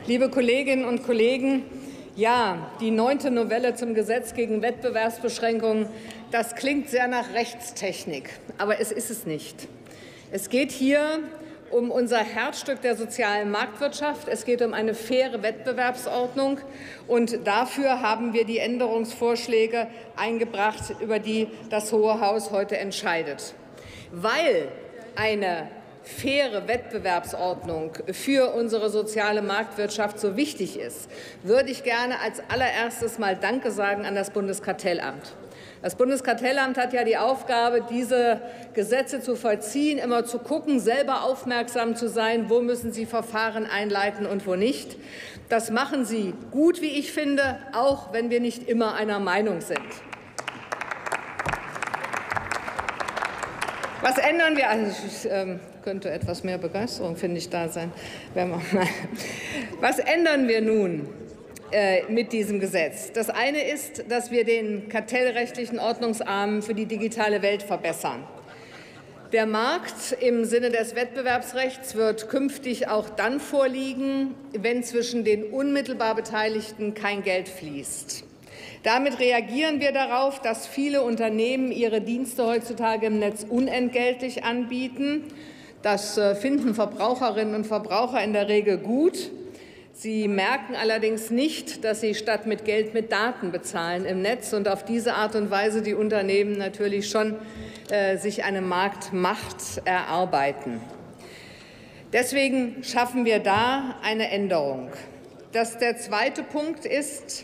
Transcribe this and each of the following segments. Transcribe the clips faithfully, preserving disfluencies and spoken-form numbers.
liebe Kolleginnen und Kollegen! Ja, die neunte Novelle zum Gesetz gegen Wettbewerbsbeschränkungen, das klingt sehr nach Rechtstechnik, aber es ist es nicht. Es geht hier um unser Herzstück der sozialen Marktwirtschaft. Es geht um eine faire Wettbewerbsordnung, und dafür haben wir die Änderungsvorschläge eingebracht, über die das Hohe Haus heute entscheidet. Weil eine faire Wettbewerbsordnung für unsere soziale Marktwirtschaft so wichtig ist, würde ich gerne als allererstes mal Danke sagen an das Bundeskartellamt. Das Bundeskartellamt hat ja die Aufgabe, diese Gesetze zu vollziehen, immer zu gucken, selber aufmerksam zu sein, wo müssen sie Verfahren einleiten und wo nicht. Das machen sie gut, wie ich finde, auch wenn wir nicht immer einer Meinung sind. Was ändern wir? Also ich ähm, könnte etwas mehr Begeisterung, finde ich, da sein. Was ändern wir nun äh, mit diesem Gesetz? Das eine ist, dass wir den kartellrechtlichen Ordnungsrahmen für die digitale Welt verbessern. Der Markt im Sinne des Wettbewerbsrechts wird künftig auch dann vorliegen, wenn zwischen den unmittelbar Beteiligten kein Geld fließt. Damit reagieren wir darauf, dass viele Unternehmen ihre Dienste heutzutage im Netz unentgeltlich anbieten. Das finden Verbraucherinnen und Verbraucher in der Regel gut. Sie merken allerdings nicht, dass sie statt mit Geld mit Daten bezahlen im Netz und auf diese Art und Weise die Unternehmen natürlich schon äh, sich eine Marktmacht erarbeiten. Deswegen schaffen wir da eine Änderung. Das, der zweite Punkt ist,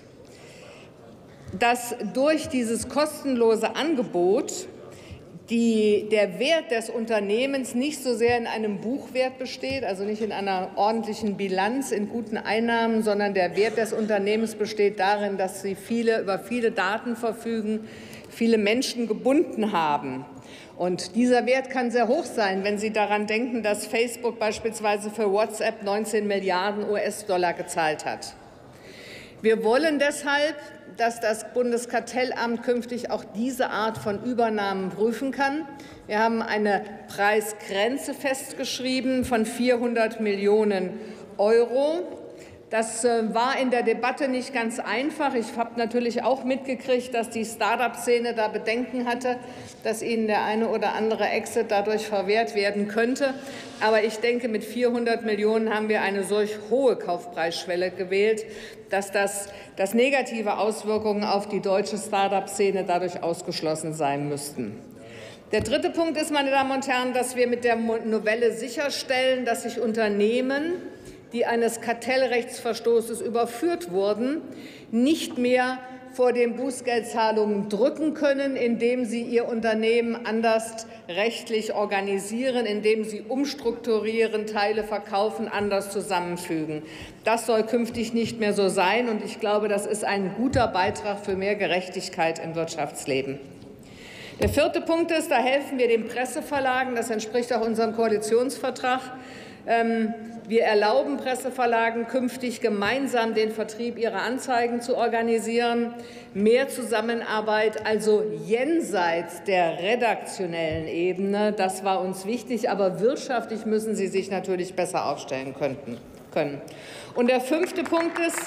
dass durch dieses kostenlose Angebot die, der Wert des Unternehmens nicht so sehr in einem Buchwert besteht, also nicht in einer ordentlichen Bilanz, in guten Einnahmen, sondern der Wert des Unternehmens besteht darin, dass sie viele, über viele Daten verfügen, viele Menschen gebunden haben. Und dieser Wert kann sehr hoch sein, wenn Sie daran denken, dass Facebook beispielsweise für WhatsApp neunzehn Milliarden U S-Dollar gezahlt hat. Wir wollen deshalb, dass das Bundeskartellamt künftig auch diese Art von Übernahmen prüfen kann. Wir haben eine Preisgrenze festgeschrieben von vierhundert Millionen Euro. Das war in der Debatte nicht ganz einfach. Ich habe natürlich auch mitgekriegt, dass die Start-up-Szene da Bedenken hatte, dass ihnen der eine oder andere Exit dadurch verwehrt werden könnte. Aber ich denke, mit vierhundert Millionen haben wir eine solch hohe Kaufpreisschwelle gewählt, dass das, dass negative Auswirkungen auf die deutsche Start-up-Szene dadurch ausgeschlossen sein müssten. Der dritte Punkt ist, meine Damen und Herren, dass wir mit der Novelle sicherstellen, dass sich Unternehmen, die eines Kartellrechtsverstoßes überführt wurden, nicht mehr vor den Bußgeldzahlungen drücken können, indem sie ihr Unternehmen anders rechtlich organisieren, indem sie umstrukturieren, Teile verkaufen, anders zusammenfügen. Das soll künftig nicht mehr so sein, und ich glaube, das ist ein guter Beitrag für mehr Gerechtigkeit im Wirtschaftsleben. Der vierte Punkt ist, da helfen wir den Presseverlagen, das entspricht auch unserem Koalitionsvertrag. Wir erlauben Presseverlagen künftig gemeinsam den Vertrieb ihrer Anzeigen zu organisieren. Mehr Zusammenarbeit, also jenseits der redaktionellen Ebene, das war uns wichtig, aber wirtschaftlich müssen sie sich natürlich besser aufstellen können. Und der fünfte Punkt ist,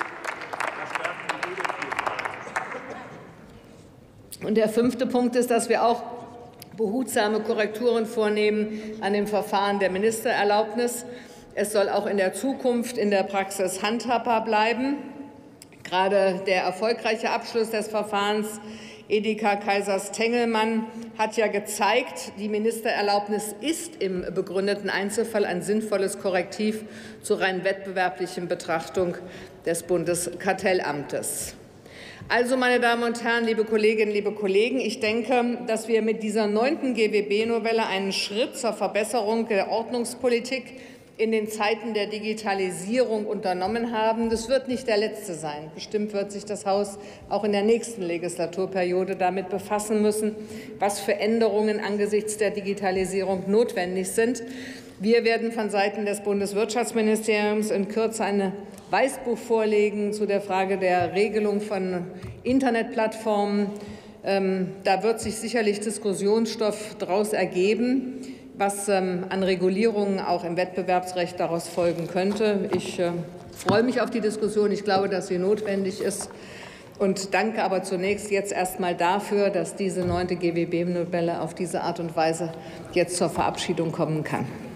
und der fünfte Punkt ist, dass wir auch behutsame Korrekturen vornehmen an dem Verfahren der Ministererlaubnis. Es soll auch in der Zukunft in der Praxis handhabbar bleiben. Gerade der erfolgreiche Abschluss des Verfahrens Edeka Kaisers-Tengelmann hat ja gezeigt, die Ministererlaubnis ist im begründeten Einzelfall ein sinnvolles Korrektiv zur rein wettbewerblichen Betrachtung des Bundeskartellamtes. Also, meine Damen und Herren, liebe Kolleginnen, liebe Kollegen, ich denke, dass wir mit dieser neunten G W B-Novelle einen Schritt zur Verbesserung der Ordnungspolitik in den Zeiten der Digitalisierung unternommen haben. Das wird nicht der letzte sein. Bestimmt wird sich das Haus auch in der nächsten Legislaturperiode damit befassen müssen, was für Änderungen angesichts der Digitalisierung notwendig sind. Wir werden von Seiten des Bundeswirtschaftsministeriums in Kürze ein Weißbuch vorlegen zu der Frage der Regelung von Internetplattformen. Ähm, da wird sich sicherlich Diskussionsstoff daraus ergeben, was ähm, an Regulierungen auch im Wettbewerbsrecht daraus folgen könnte. Ich äh, freue mich auf die Diskussion. Ich glaube, dass sie notwendig ist. Und danke aber zunächst jetzt erst mal dafür, dass diese neunte G W B-Novelle auf diese Art und Weise jetzt zur Verabschiedung kommen kann.